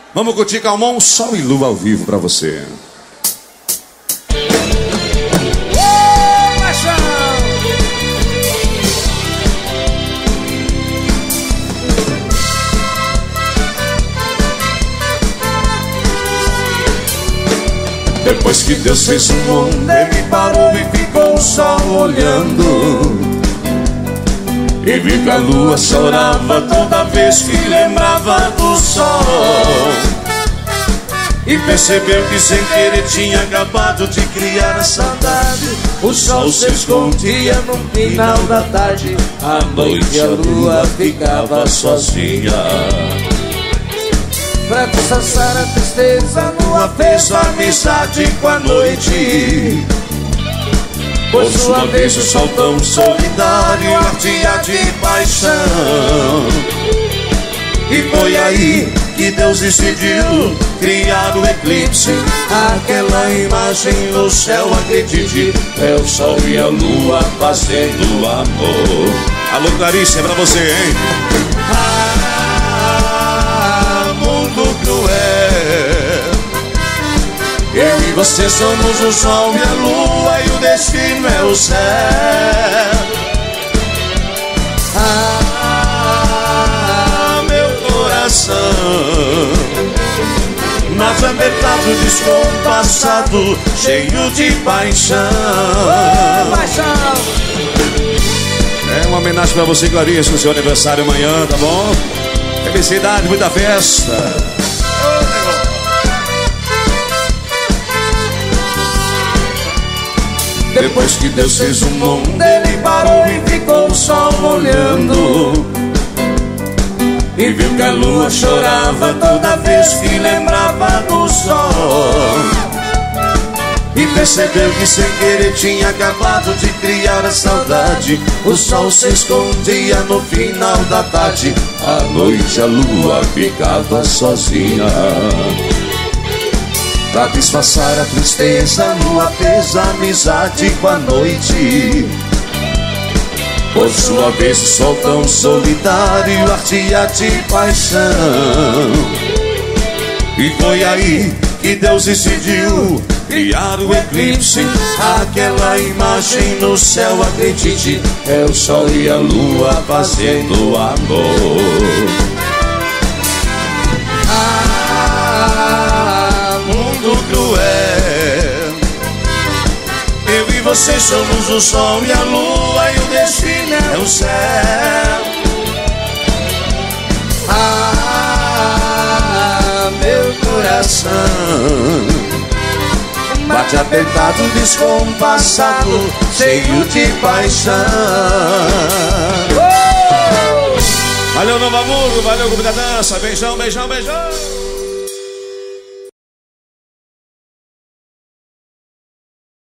Vamos curtir Calmon, Sol e Lua ao vivo pra você. Depois que Deus fez o mundo, ele parou e ficou só olhando. E viu que a lua chorava toda vez que lembrava do sol. E percebeu que sem querer tinha acabado de criar a saudade. O sol se escondia no final da tarde, à noite a lua ficava sozinha. Pra disfarçar a tristeza, a lua fez amizade com a noite. Por sua vez o sol tão solidário ardia de paixão. E foi aí que Deus decidiu criar o eclipse. Aquela imagem no céu, acredite, é o sol e a lua fazendo amor. Alô, Clarice, é pra você, hein? Ah, mundo cruel. Eu e você somos o sol e a lua, e o destino é o céu. Ah, meu coração, mas apertado, descompassado, cheio de paixão. É uma homenagem pra você, Clarice, no seu aniversário amanhã, tá bom? Felicidade, muita festa. Depois que Deus fez o mundo, ele parou e ficou só olhando. E viu que a lua chorava toda vez que lembrava do sol. E percebeu que sem querer tinha acabado de criar a saudade. O sol se escondia no final da tarde, à noite a lua ficava sozinha. Pra disfarçar a tristeza, a lua fez amizade com a noite. Por sua vez o sol tão solidário ardia de paixão. E foi aí que Deus decidiu criar o eclipse. Aquela imagem no céu, acredite, é o sol e a lua fazendo amor. Mundo cruel. Eu e você somos o sol e a lua, e o destino é o céu. Ah, meu coração, bate apertado, descompassado, cheio de paixão. Valeu, Novo Amor, valeu, Grupo da Dança. Beijão, beijão, beijão.